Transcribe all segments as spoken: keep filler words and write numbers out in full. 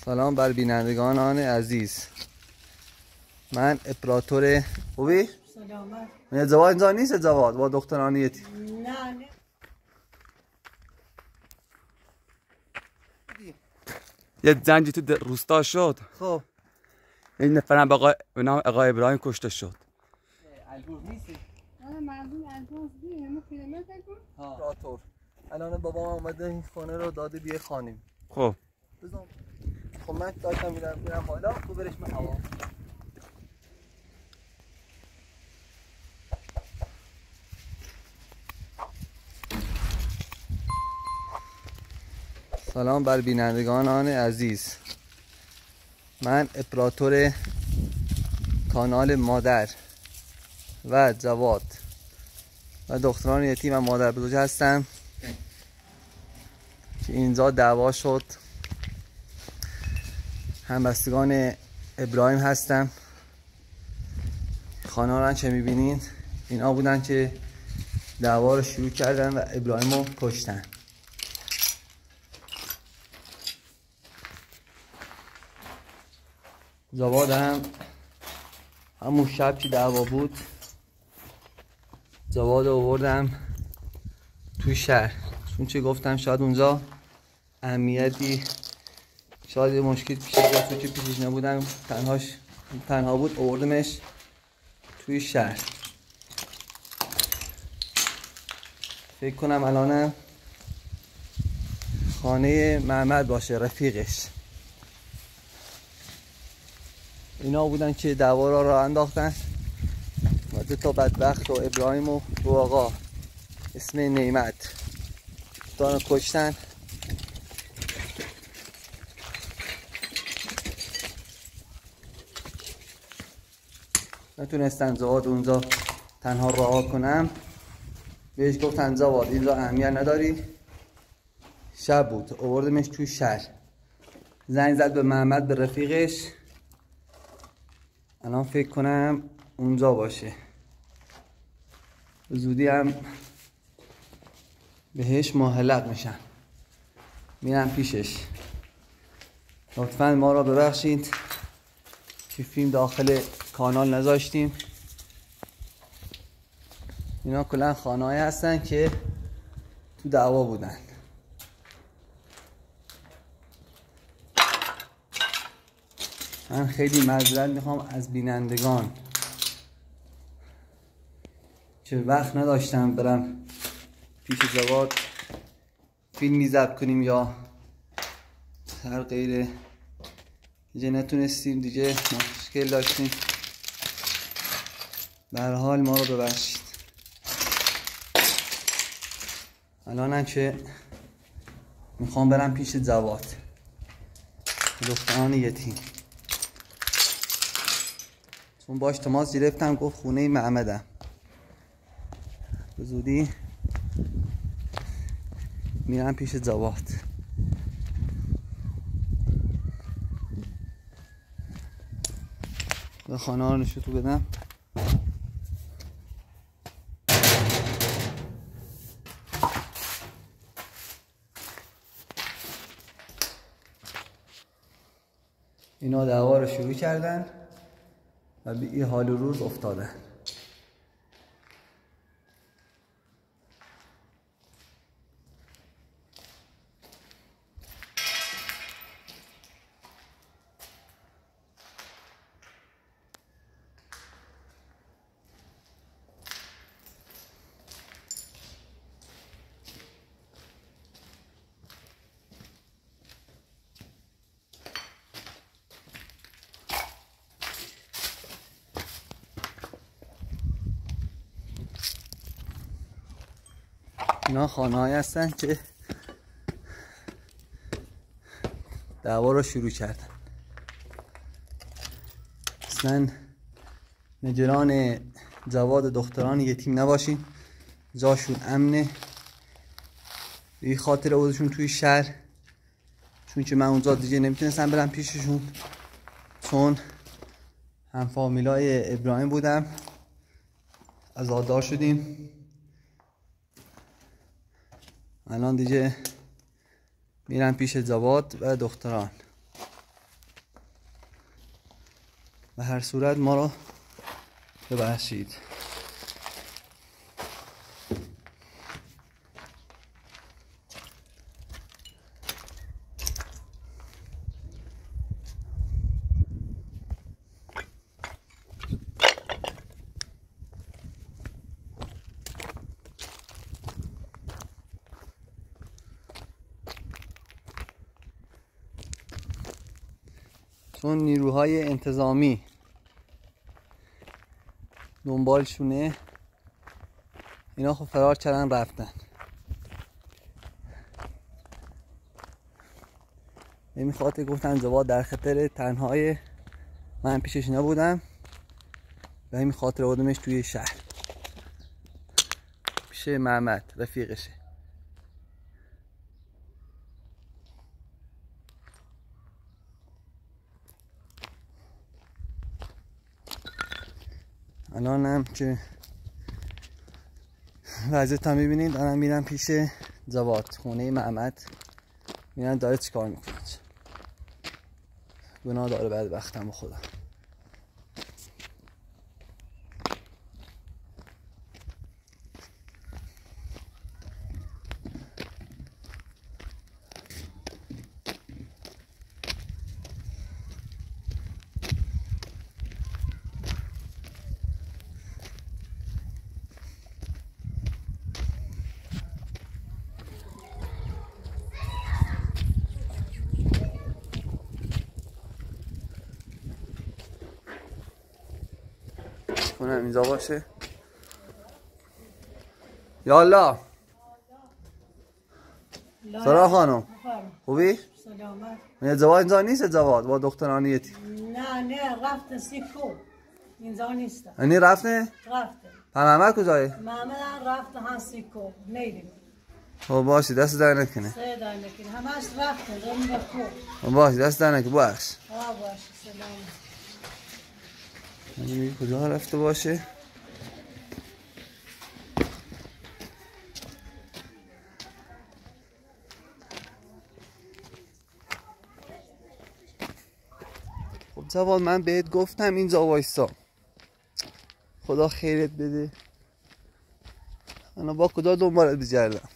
سلام بر بینندگان آن عزیز. من امپراتور خوبی؟ سلامت. من ازدواج اینجا نیست، ازدواج با دختران یتیم. نه نه. یه زنجی تو روستا شد. خب این نفرم به نام آقای ابراهیم کشته شد. الگوز نیستی؟ آره مردم الگوز دی همه کیلومتر کن. ها. امپراتور. الان بابام اومده این خونه رو داده بیه خانیم. خب. بزن. خب من داشتم میرم میرم بالا تو برش من هوا. سلام بر بینندگان آن عزیز. من امپراتور کانال مادر و جواد و دختران یتیم و مادر بزرگ هستم که اینجا دعوا شد. همبستگان ابراهیم هستم. خانه را چه میبینین اینا بودن که دعوا رو شروع کردن و ابراهیم رو کشتن. جواد هم همون شب که دعوا بود جواد رو آوردم توی شهر، چون چه گفتم شاید اونجا اهمیتی شاید یه مشکل پیش بیاد، چون که پیشش نبودم تنهاش تنها بود آوردمش توی شهر. فکر کنم الانم خانه محمد باشه رفیقش. اینا بودن که دعوا را راه انداختن و دو تا بدبخت و ابراهیم و دو آقا اسم نعمت دارن کشتن. نتونستن جواد اونجا تنها رها کنم. بهش گفتن جواد اینجا اهمیت نداری. شب بود آوردمش توی شهر. زنگ زد به محمد به رفیقش. الان فکر کنم اونجا باشه. زودی هم بهش محلق میشن. میرم پیشش. لطفاً ما را ببخشید که فیلم داخل کانال نذاشتیم. اینا کلا خانه‌ای هستن که تو دعوا بودن. من خیلی معذرت میخوام از بینندگان که وقت نداشتم برم پیش جواد فیلمی ضبط کنیم یا هر غیره. دیگه نتونستیم، دیگه مشکل داشتیم. به هر حال ما رو ببخشید. الانم که میخوام برم پیش جواد دختران یتیم، چون باش تماس گرفتم گفت خونه محمدم. به زودی میرم پیش جواد. به خانه ها نشون تو بدم. اینا دعوا رو شروع کردن و به این حال و روز افتادن. اینا خانه های هستن که دعوا رو شروع کردن. اصلا نگران جواد دختران یتیم نباشین، جاشون امنه. به خاطر بودشون توی شهر، چون که من اونجا دیگه نمیتونستم برم پیششون، چون هم فامیلای ابراهیم بودم. آزاددار شدیم. الان دیگه میرم پیش جواد و دختران. به هر صورت ما رو ببخشید. چون نیروهای انتظامی دنبالشونه، اینا خب فرار کردن رفتن. نمیخواد گفتن زواد در خطر، تنهای من پیشش نبودم و این خاطر آدمش توی شهر پیش محمد رفیقشه. الانم که وضعیت هم میبینید، دارم میرم پیش زواد خونه محمد، میرم داره چیکار میکنه. گناه داره بدبختم خدا. کنم اینجا باشه. یالا سارا خانم خوبی؟ سلامت. من زواد اینجا نیست؟ زواد با دخترانیتی؟ نه نه رفته سیکو، اینجا نیست. یعنی رفته؟ رفته. محمد کجایی؟ محمد رفته ها سیکو میریم. خب باشی دست در نکنه. سه در نکنه همش رفته دارم به کو. باشی دست در نکنه بخش. ها باشه سلامت. یعنی کجا رفته باشه؟ خب زواد من بهت گفتم اینجا وایسا، خدا خیرت بده. انا با کجا دنبالت بگردم؟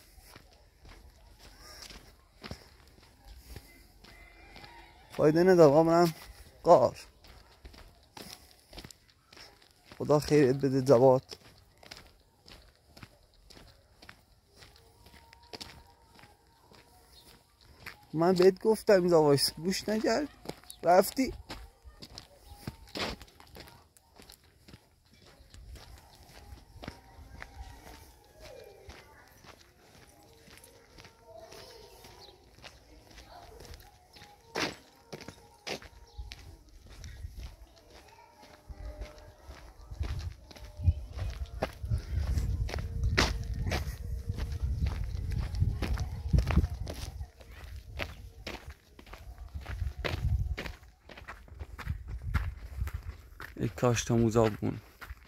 فایده نداره آقا، منم قار. خدا خیرت بده زواد. من بهت گفتم اینجا وایس، گوش نکرد رفتی. ای کاش تا موزا بون.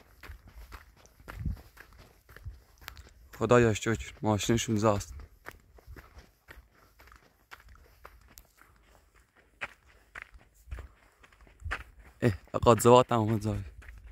خدایا شکر ماشینشون زاست. اه اقاد زوات هم اومد زای.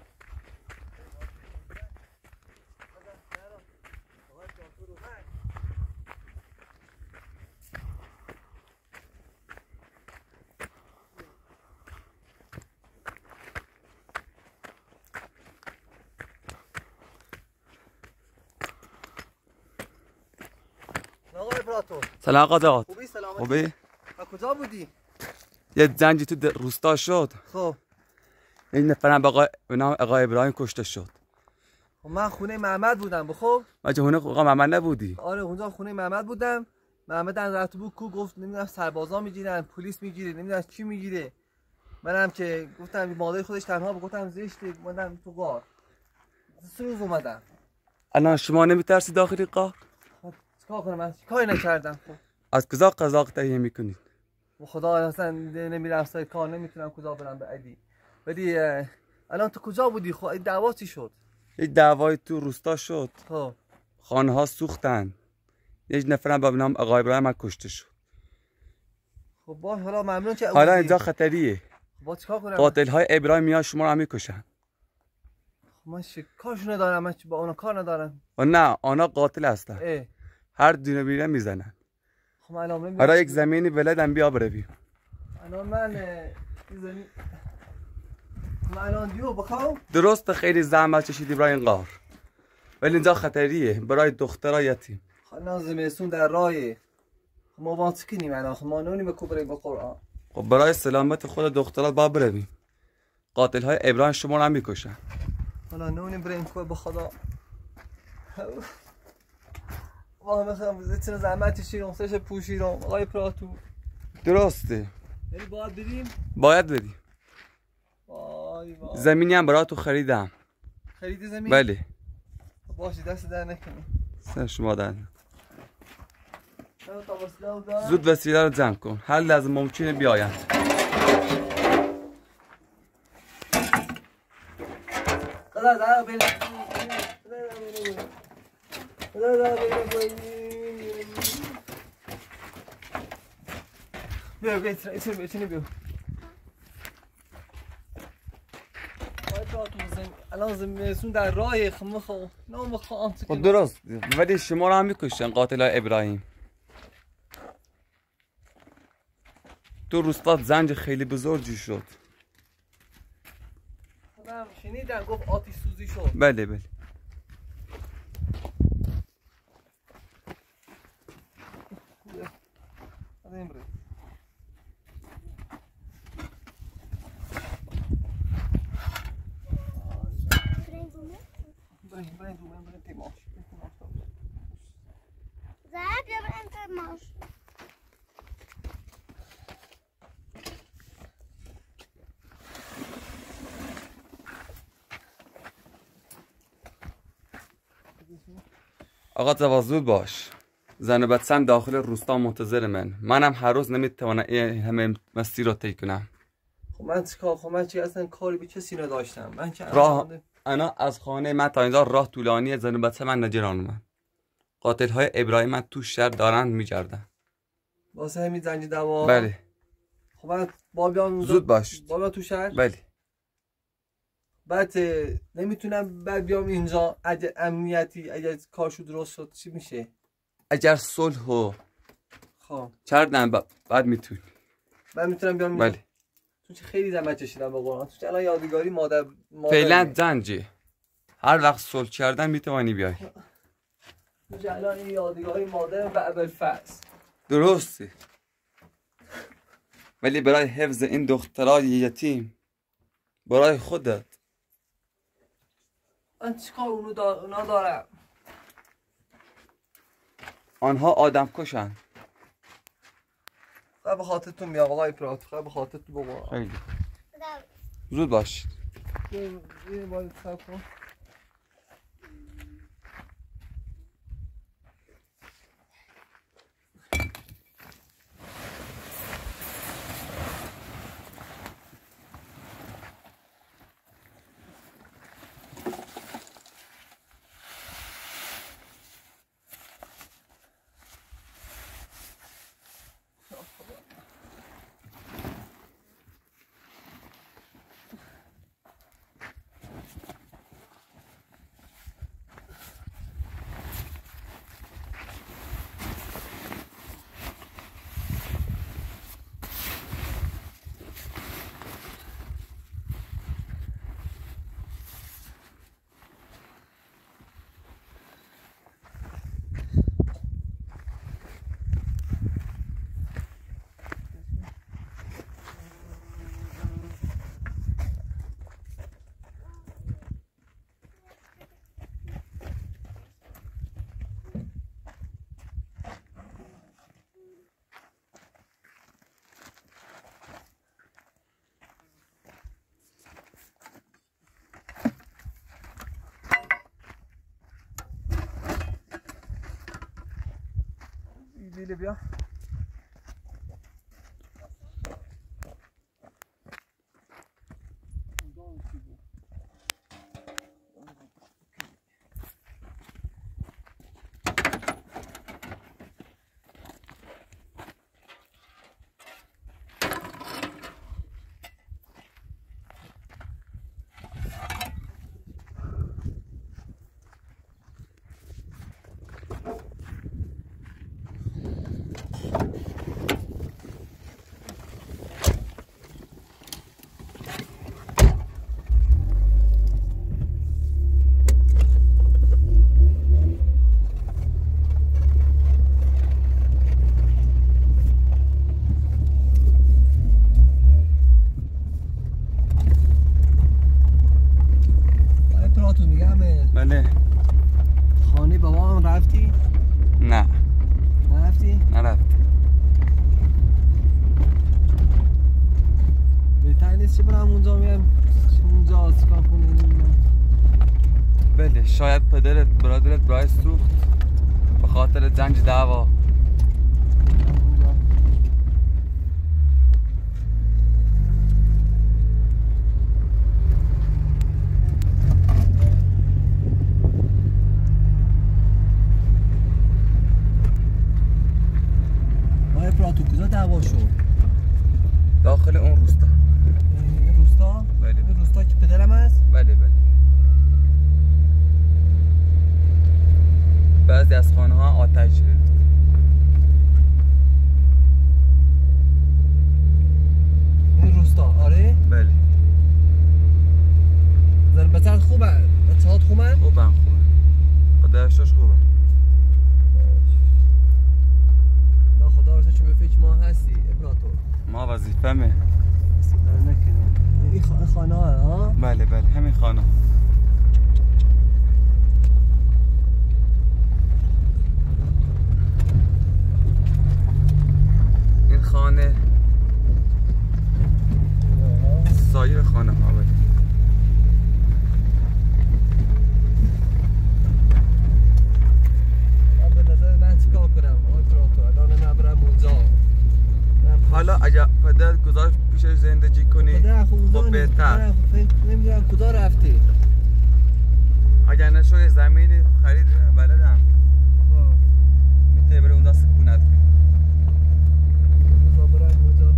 سلام آقا زوات. خوبی سلامتی؟ خوبی؟ و کجا بودی؟ یه زنجی تو در- روستا شد. خب این نفرم به آقا به نام آقا ابراهیم کشته شد. خب من خونه محمد بودم. خب بچه هونه آقا محمد نبودی؟ آره اونجا خونه محمد بودم. محمد ان رفت بود کو، گفت نمیدونم سربازا میگیرن، پلیس میگیره، نمیدونم چی میگیره. منم که گفتم مادر خودش تنها بود، گفتم زشته، اومدم تو غار. سه روز اومدم. الان شما نمیترسی داخلی قار؟ خب چیکار کنم؟ من کاری نکردم. خب از کجا قزاق تهیه میکنید؟ و خدا اصلا نمیرم سر کار، نمیتونم کجا برم به علی. ولی الان تو کجا بودی؟ خب این دعوا چی شد؟ یک دعوای تو روستا شد. خب خانه ها سوختن. یک نفرم به نام آقا ابراهیم کشته شد. خب باش، حالا ممنون که حالا اینجا خطریه. با چیکار کنم؟ قاتل های ابراهیم میان شما رو هم میکشن. من کارشون ندارم، من با اونا کار ندارم. و نه آنها قاتل هستن. اه. هر دونه بیرن میزنن. خب من الان برای یک زمینی ولدم بیا برویم. الان من زمین من الان دیو بخوام. درست خیلی زحمت کشیدی برای این غار، ولی اینجا خطریه برای دخترای یتیم. خب زمستون در راهه، ما واسه کنیم الان ما نونیم کوبره با قرآن. خب برای سلامت خود دخترات با برویم. قاتل های ابراهیم شما رو هم میکشن. حالا نونیم بریم کوه به خدا. واه میخوام زیتون زحمت شیرم سش پوشیرم آقای پراتو. درسته. یعنی باید بریم؟ باید بریم. وای وای. زمینی هم برای تو خریدم. خرید زمین؟ بله. باشه دست در نکنی. سر شما در. زود وسیله رو جمع کن. هر لحظه ممکنه بیاین. خدا زهر بین. خدا زهر بین. بیا بیا ایتر بیا ایتر بیا. الان زمستون در راه خم خو نام خو خب درست، ولی شما رو هم میکشن قاتل های ابراهیم. تو روستات زنج خیلی بزرگی شد. خودم شنیدم گفت آتش سوزی شد. بله بله. ذهب یا بریم ماش. آقا تواضع باش. زن و بچه‌م داخل روستا منتظر من. منم هر روز نمیتوانم این همه مسیر رو طی کنم. خب من چیکار؟ خب من چی اصلا کاری به کسی نداشتم. من که راه انا از خانه من تا اینجا راه طولانی، زن و بچه من نجران من. قاتل های ابراهیم من تو شهر دارن میگردن. واسه همین زنج دوا. بله. خب من با بیام زود باش. با بیام تو شهر. بله. بعد نمیتونم بعد بیام اینجا اگه امنیتی اگه کارشو درست شد چی میشه؟ اگر صلح و خب کردن ب... بعد میتونی. من میتونم بیام اینجا. بله. تو چه خیلی زحمت کشیدم به قرآن. تو الان یادگاری مادر مادر فعلا زنجه. هر وقت صلح کردن میتوانی بیای. تو الان یادگاری مادر و ابوالفضل. درسته. ولی برای حفظ این دخترای یتیم، برای خودت، من چیکار اونو دار... اونا دارم؟ آنها آدم کشن. خب به خاطرتون میام آقای پرات. خب به خاطرتون بابا. خیلی زود باش. یه بار صبر کن. دیله بیا. نیست چه برم اونجا میام اونجا چیکار کنیم. بله شاید پدرت برادرت برای سوخت به خاطر زنج دعوا. آیا پراتو کجا دعوا شد؟ داخل اون روستا. این روستا؟ بله. این روستا که پدرم هست؟ بله بله. بعضی از خانه ها آتش گرفت. این روستا آره؟ بله. زن بچه‌ت خوبه؟ بچه‌ات خوبه؟ خوبم خوبم. خدایشش خوبم. نه خدا رو چه به فکر ما هستی امپراتور. ما وظیفمه. در نکنم. این خانه خانه ها؟ بله بله همین خانه. این خانه سایر خانه ها بله. به نظر من چیکار کنم امپراتور الان نبرم اونجا. حالا اگر پدر گذاشت پیشش زندگی کنی پدر خب اونجا خب نیست. بهتر. پدر خب نمیدونم کجا رفتی. اگر نشوی زمینی خرید بلدم میتونی بری اونجا سکونت کنی. بذار برم اونجا.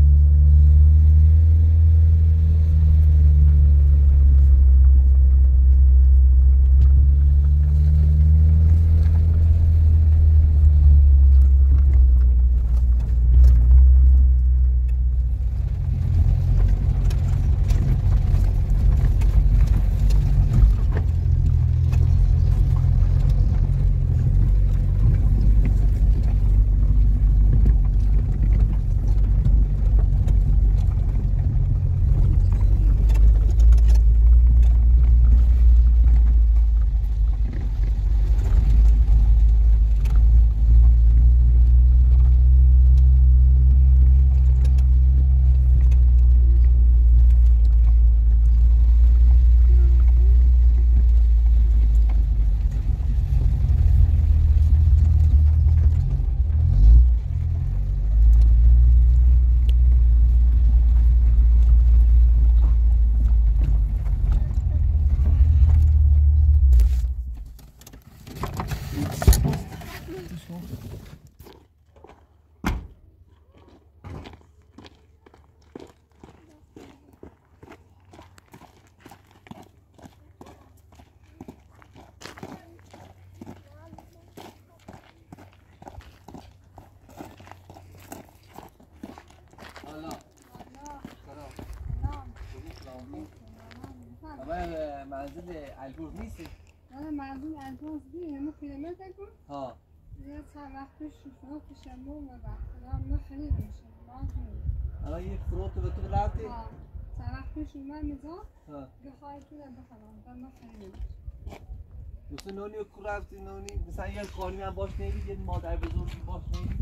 منزل البرز نیستی؟ آره منزل البرز دی همه کیلومتر کن؟ ها یه چند وقت پیش شما پیشم اومدم الان من خرید میشم الان یک فروت به تو رفتی؟ ها چند وقت پیش اومد میزا ها بخواهی تو بخوام تا من خرید میشم دوست نونی و کو رفتی نونی؟ مثلا یه خانمی هم باش نیدی؟ یه مادر بزرگی باش نیدی؟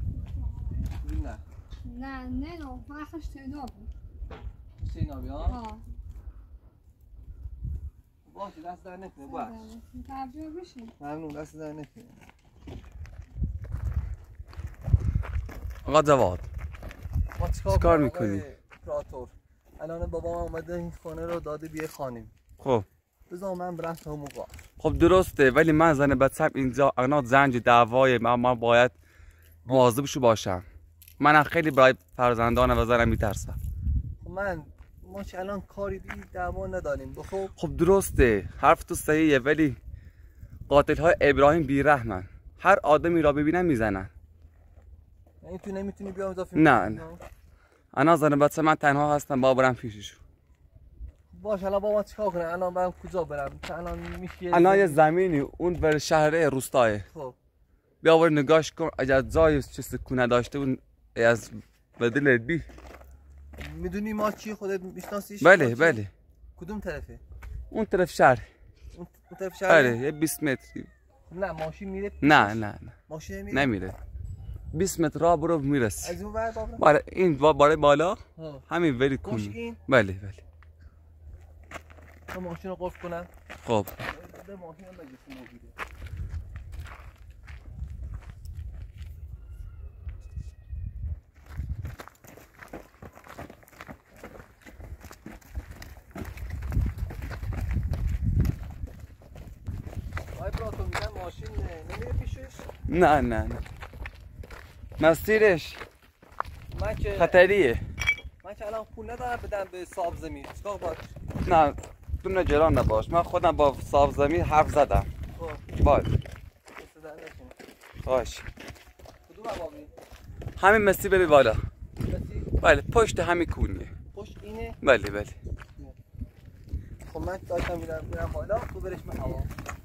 نه نه نه نه فرقش تینا بود سینابی ها؟ ها باشه دست در نکنه باش تبجیه بشین ممنون دست در نکنه آقا جواد ما چیکار میکنی؟ امپراتور الان بابا اومده این خانه رو داده بیه خانیم خب بذار من برم تا موقع خب درسته ولی من زن بچم اینجا انا زنج دعوای من ما باید مواظبشو باشم. من خیلی برای فرزندان و زنم میترسم. خب من ما که الان کاری بی دعوا نداریم بخب خب درسته حرف تو صحیحه ولی قاتل های ابراهیم بیرحمن. هر آدمی را ببینن میزنن. یعنی تو نمیتونی بیا اضافه نه نه انا زن بچه من تنها هستم با برم پیششون. باش الان با ما چیکار کنه الان برم کجا برم الان میشه الان یه زمینی اون بر شهر روستاه. خب بیا ور نگاش کن اگر جای چه سکونه داشته اون از بدل بی میدونی ما چی خودت میشناسیش؟ بله بله کدوم طرفه؟ اون طرف شهر. اون طرف شهر؟ آره یه بیست متری. نه ماشین میره؟ نه نه نه ماشین میره؟ نمیره. بیست متر راه برو میرسی. از اون ور بابا؟ برای این با برای بالا ها همین ولی کن. این؟ بله بله من ماشین رو قفل کنم. خب به ماشین هم بگیریم موبیله. آی براتون میگم ماشین نمیره پیشش؟ نه نه نه مسیرش من که خطریه. من که الان پول ندارم بدم به صاحب زمین. چیکار باید؟ نه تو نگران نباش، من خودم با صاحب زمین حرف زدم. خب باید دست در نکنه. باش کدوم عوابی؟ همین مسیر بری بالا. کسی بله پشت همین کونیه. پشت اینه؟ بله بله خب من داشتم میرم میرم بالا تو برش من هوا.